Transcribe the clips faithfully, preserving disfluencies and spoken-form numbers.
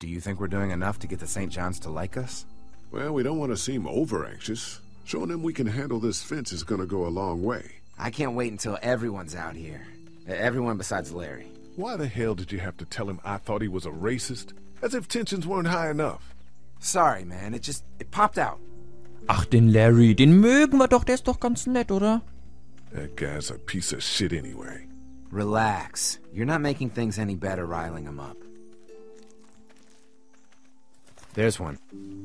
Do you think we're doing enough to get the Saint John's to like us? Well, we don't want to seem over-anxious. Showing them we can handle this fence is gonna go a long way. I can't wait until everyone's out here. Everyone besides Larry. Why the hell did you have to tell him I thought he was a racist? As if tensions weren't high enough. Sorry, man. It just... it popped out. Ach, den Larry, den mögen wir doch. Der ist doch ganz nett, oder? That guy's a piece of shit anyway. Relax. You're not making things any better riling him up. There's one.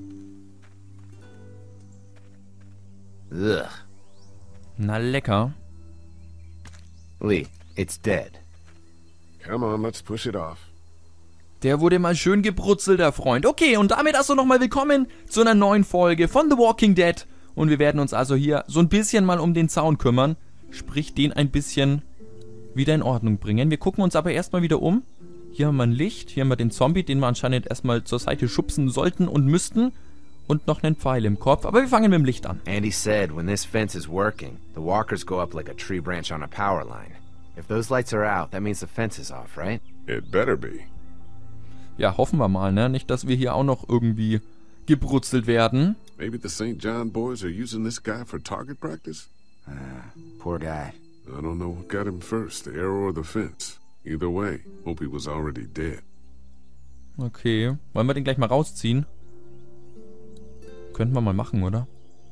Ugh. Na lecker. Lee, it's dead. Come on, let's push it off. Der wurde mal schön gebrutzelt, der Freund. Okay, und damit also nochmal willkommen zu einer neuen Folge von The Walking Dead. Und wir werden uns also hier so ein bisschen mal um den Zaun kümmern. Sprich, den ein bisschen wieder in Ordnung bringen. Wir gucken uns aber erstmal wieder um. Hier haben wir ein Licht. Hier haben wir den Zombie, den wir anscheinend erstmal zur Seite schubsen sollten und müssten. Und noch einen Pfeil im Kopf. Aber wir fangen mit dem Licht an. Andy said when this fence is working, the walkers go up like a tree branch on a power line. If those lights are out, that means the fence is off, right? It better be. Ja, hoffen wir mal, ne? Nicht, dass wir hier auch noch irgendwie gebrutzelt werden. Maybe the Saint John boys are using this guy for target practice? Uh, poor guy. I don't know what got him first, the arrow or the fence. Either way, hope he was already dead. Okay, wollen wir den gleich mal rausziehen? Könnten wir mal machen, oder?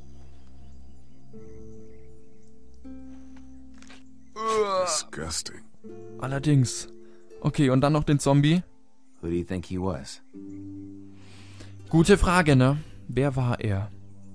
Disgusting. Allerdings. Okay, und dann noch den Zombie. Who do you think he was? Gute Frage, ne? Wer war er?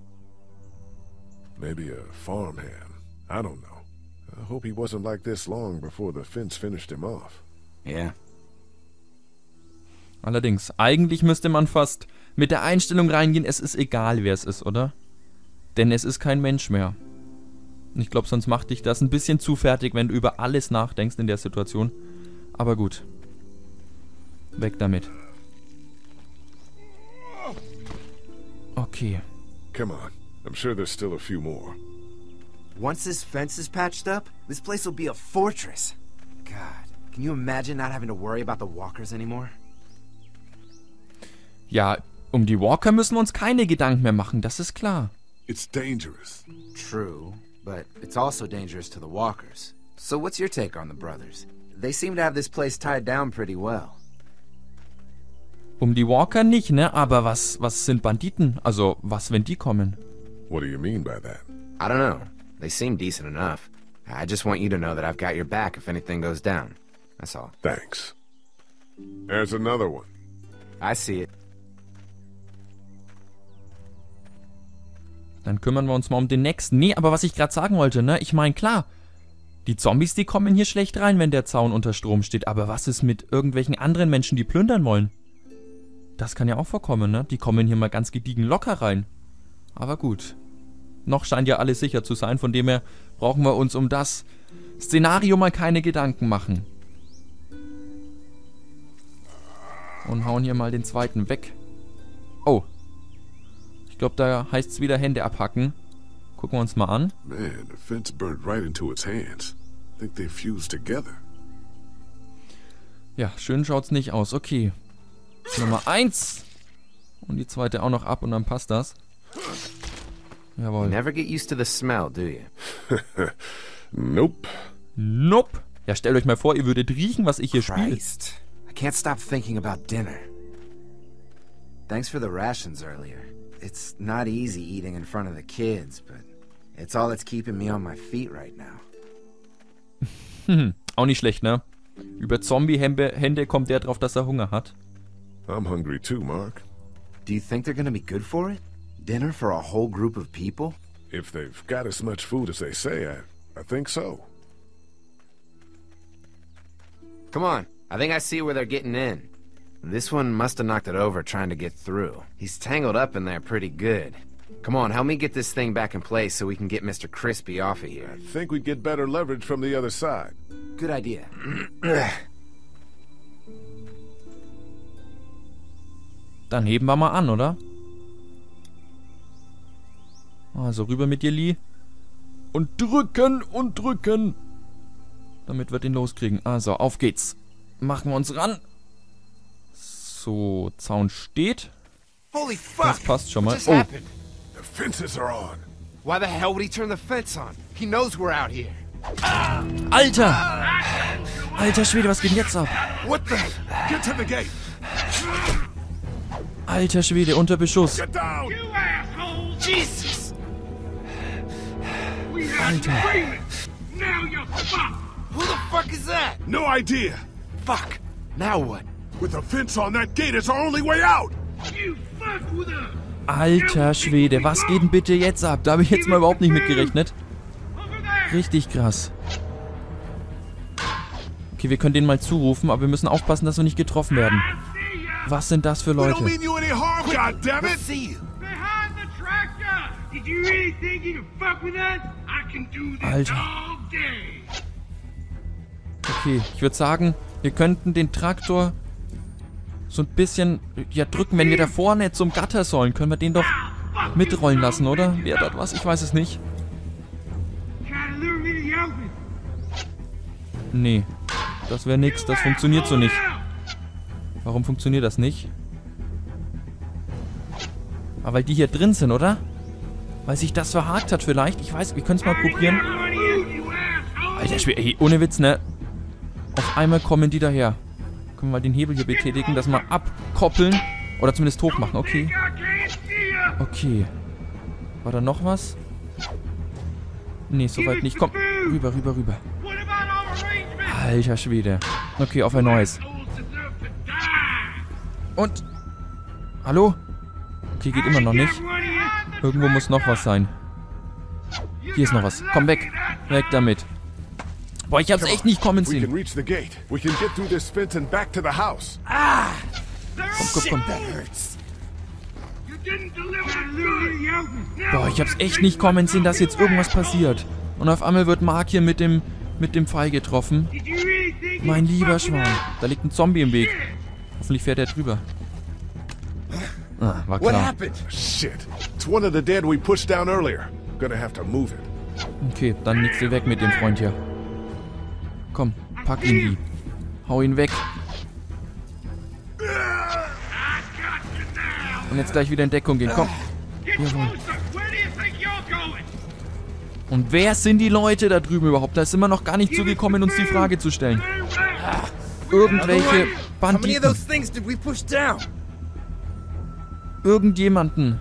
Maybe a farmhand. I don't know. I hope he wasn't like this long before the fence finished him off. Yeah. Allerdings, eigentlich müsste man fast mit der Einstellung reingehen, es ist egal, wer es ist, oder? Denn es ist kein Mensch mehr. Ich glaube, sonst macht dich das ein bisschen zu fertig, wenn du über alles nachdenkst in der Situation. Aber gut. Weg damit. Okay. Come on. I'm sure there's still a few more. Once this fence is patched up, this place will be a fortress. God, can you imagine not having to worry about the walkers anymore? Ja, um die Walker müssen wir uns keine Gedanken mehr machen, das ist klar. It's dangerous. True, but it's also dangerous to the walkers. So what's your take on the brothers? They seem to have this place tied down pretty well. Um die Walker nicht, ne? Aber was, was sind Banditen? Also, was, wenn die kommen? What do you mean by that? I don't know. They seem decent enough. I just want you to know that I've got your back if anything goes down. That's all. Thanks. There's another one. I see it. Dann kümmern wir uns mal um den nächsten. Nee, aber was ich gerade sagen wollte, ne? Ich meine, klar, die Zombies, die kommen hier schlecht rein, wenn der Zaun unter Strom steht. Aber was ist mit irgendwelchen anderen Menschen, die plündern wollen? Das kann ja auch vorkommen, ne? Die kommen hier mal ganz gediegen locker rein. Aber gut. Noch scheint ja alles sicher zu sein, von dem her brauchen wir uns um das Szenario mal keine Gedanken machen. Und hauen hier mal den zweiten weg. Oh. Ich glaube, da heißt es wieder Hände abhacken. Gucken wir uns mal an. Man, the fence burned right into its hands. I think they fused together. Ja, schön schaut's nicht aus. Okay. Nummer eins. Und die zweite auch noch ab und dann passt das. Jawohl. You never get used to the smell, do you? Nope. Nope. Ja, stellt euch mal vor, ihr würdet riechen, was ich hier spiele. Christ. I can't stop thinking about dinner. Thanks for the rations earlier. It's not easy eating in front of the kids, but it's all that's keeping me on my feet right now. Hm, auch nicht schlecht, ne? Über Zombie-Hände kommt der drauf, dass er Hunger hat. I'm hungry too, Mark. Do you think they're gonna be good for it? Dinner for a whole group of people? If they've got as much food as they say, I, I think so. Come on, I think I see where they're getting in. This one must have knocked it over trying to get through. He's tangled up in there pretty good. Come on, help me get this thing back in place so we can get Mister Crispy off of here. I think we'd get better leverage from the other side. Good idea. Dann heben wir mal an, oder? Also rüber mit dir, Lee. Und drücken und drücken. Damit wir den loskriegen. Also, auf geht's. Machen wir uns ran. So, Zaun steht. Holy fuck! Das passt schon What mal. just Oh, happened? The fences are on. Why the hell would he turn the fence on? He knows we're out here. Alter! Alter Schwede, was geht denn jetzt ab? What the? Get to the gate. Alter Schwede, unter Beschuss. Get down. You assholes! Jesus! We had Alter. an agreement. Now you're fucked. Who the fuck is that? No idea. Fuck! Now what? With a fence on that gate, it's our only way out. You fucked with us. Alter Schwede, was geht denn bitte jetzt ab? Da habe ich jetzt mal überhaupt nicht mit gerechnet. Over there. Richtig krass. Okay, wir können den mal zurufen, aber wir müssen aufpassen, dass wir nicht getroffen werden. I see ya. Was sind das für We don't Leute? mean you any harm, goddammit. Let's see you. Behind the tractor. Did you really think you could fuck with us? I can do this Alter. all day. Okay, ich würde sagen, wir könnten den Traktor so ein bisschen ja, drücken. Wenn wir da vorne zum Gatter sollen, können wir den doch mitrollen lassen, oder? Wer das was? Ich weiß es nicht. Try to lure me to the open. Nee, das wäre nix. Das funktioniert so nicht. Warum funktioniert das nicht? Aber weil die hier drin sind, oder? Weil sich das verhakt hat vielleicht. Ich weiß, wir können es mal probieren. Alter, Schwede, ey, ohne Witz, ne? Auf einmal kommen die daher. Können wir mal den Hebel hier betätigen, das mal abkoppeln. Oder zumindest hoch machen, okay. Okay. War da noch was? Nee, soweit nicht. Komm, rüber, rüber, rüber. Alter Schwede. Okay, auf ein neues. Und? Hallo? Okay, geht immer noch nicht. Irgendwo muss noch was sein. Hier ist noch was. Komm weg. Weg damit. Boah, ich hab's echt nicht kommen We can sehen. reach the gate. We can get through this fence and back to the house. Komm, komm, komm. That hurts. Boah, ich hab's echt nicht kommen sehen, dass jetzt irgendwas passiert. Und auf einmal wird Mark hier mit dem, mit dem Pfeil getroffen. Mein lieber Schwan. Da liegt ein Zombie im Weg. Hoffentlich fährt er drüber. Ah, war What klar. happened? Shit. It's one of the dead we pushed down earlier. Gonna have to move it. Okay, dann nix dir weg mit dem Freund hier. Komm, pack ihn die. Hau ihn weg. Und jetzt gleich wieder in Deckung gehen. Komm. Jawohl. Und wer sind die Leute da drüben überhaupt? Da ist immer noch gar nicht zugekommen, uns die Frage zu stellen. Irgendwelche How many of Banditen. those things did we push down? Irgendjemanden.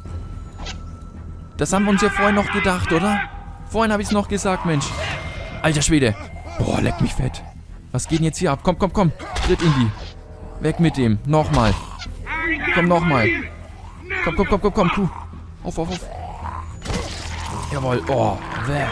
Das haben wir uns ja vorhin noch gedacht, oder? Vorhin habe ich es noch gesagt, Mensch. Alter Schwede. Boah, leck mich fett. Was geht denn jetzt hier ab? Komm, komm, komm. Tritt in die. Weg mit dem. Nochmal. Komm, nochmal. Komm, komm, komm, komm, komm. Kuh. Auf, auf, auf. Jawohl. Oh, weg.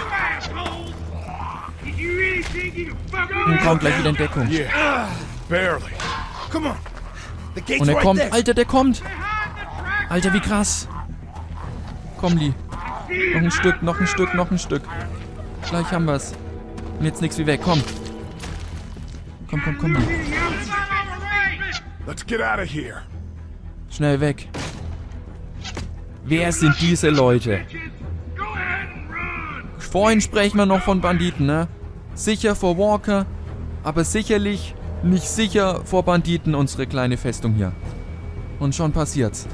Und komm, gleich wieder in Deckung. Yeah. Barely. Come on. The gate's Und er right kommt. there. Alter, der kommt. Alter, wie krass. Komm, Lee. Noch ein Stück, noch ein Stück, noch ein Stück. Gleich haben wir's. Und jetzt nix wie weg. Komm. Komm, komm, komm, Lee. Let's get out of here. Schnell weg. Wer sind diese Leute? Vorhin sprechen wir noch von Banditen, ne? Sicher vor Walker, aber sicherlich nicht sicher vor Banditen, unsere kleine Festung hier. Und schon passiert's.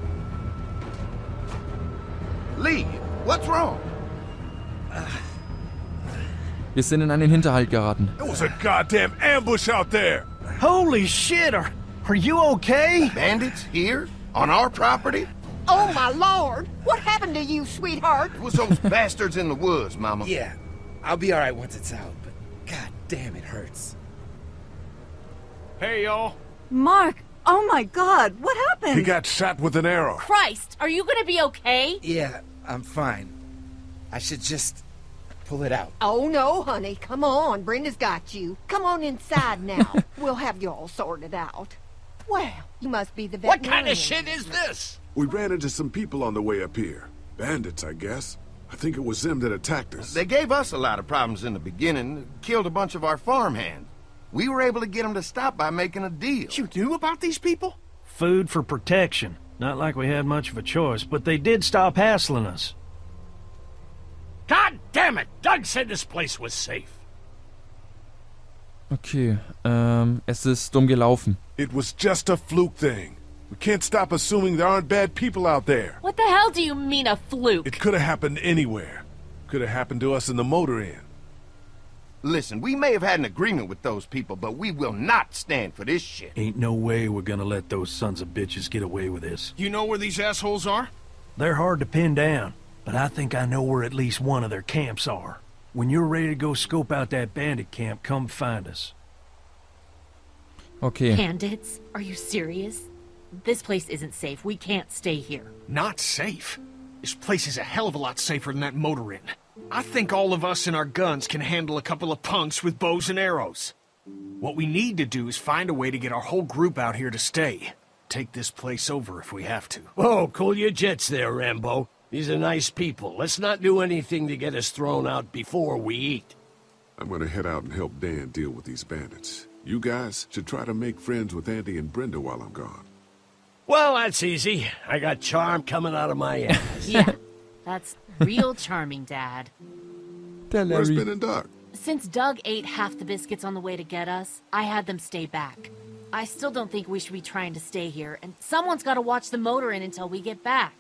Lee, what's wrong? Wir sind in einen Hinterhalt geraten. There was a goddamn ambush out there. Holy shit, are, are you okay? Bandits here? On our property? Oh, my lord! What happened to you, sweetheart? It was those bastards in the woods, Mama. Yeah, I'll be alright once it's out, but god damn, it hurts. Hey, y'all. Mark! Oh, my God! What He happened? got shot with an arrow. Christ, are you gonna be okay? Yeah, I'm fine. I should just pull it out. Oh, no, honey. Come on. Brenda's got you. Come on inside now. We'll have you all sorted out. Well, you must be the What veterinarian. kind of shit is this? We ran into some people on the way up here. Bandits, I guess. I think it was them that attacked us. They gave us a lot of problems in the beginning, killed a bunch of our farmhands. We were able to get them to stop by making a deal. You knew about these people? Food for protection. Not like we had much of a choice, but they did stop hassling us. God damn it! Doug said this place was safe. Okay, ähm, es ist dumm gelaufen. It was just a fluke thing. We can't stop assuming there aren't bad people out there. What the hell do you mean a fluke? It could have happened anywhere. Could have happened to us in the motor inn. Listen, we may have had an agreement with those people, but we will not stand for this shit. Ain't no way we're gonna let those sons of bitches get away with this. You know where these assholes are? They're hard to pin down, but I think I know where at least one of their camps are. When you're ready to go scope out that bandit camp, come find us. Okay. Bandits? Are you serious? This place isn't safe. We can't stay here. Not safe? This place is a hell of a lot safer than that motor inn. I think all of us and our guns can handle a couple of punks with bows and arrows. What we need to do is find a way to get our whole group out here to stay. Take this place over if we have to. Whoa, cool your jets there, Rambo. These are nice people. Let's not do anything to get us thrown out before we eat. I'm gonna head out and help Dan deal with these bandits. You guys should try to make friends with Andy and Brenda while I'm gone. Well, that's easy. I got charm coming out of my ass. Yeah, that's real charming, Dad. Der Where's Larry. Ben and Doc? Since Doug ate half the biscuits on the way to get us, I had them stay back. I still don't think we should be trying to stay here, and someone's got to watch the motor inn until we get back.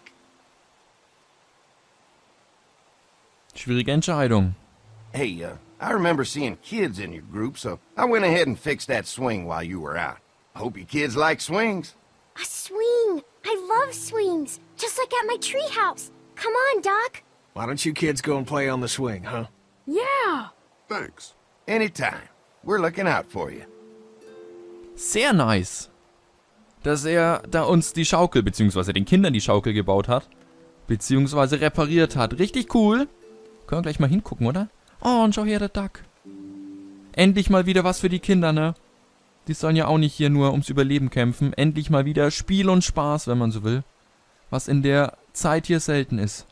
Schwierige Entscheidung. Hey, uh, I remember seeing kids in your group, so I went ahead and fixed that swing while you were out. Hope you kids like swings. A swing! I love swings! Just like at my treehouse! Come on, Doc! Why don't you kids go and play on the swing, huh? Yeah! Thanks. Anytime. We're looking out for you. Sehr nice, dass er da uns die Schaukel, beziehungsweise den Kindern die Schaukel gebaut hat. Beziehungsweise repariert hat. Richtig cool. Können wir gleich mal hingucken, oder? Oh, und schau her, der Duck. Endlich mal wieder was für die Kinder, ne? Die sollen ja auch nicht hier nur ums Überleben kämpfen. Endlich mal wieder Spiel und Spaß, wenn man so will. Was in der Zeit hier selten ist.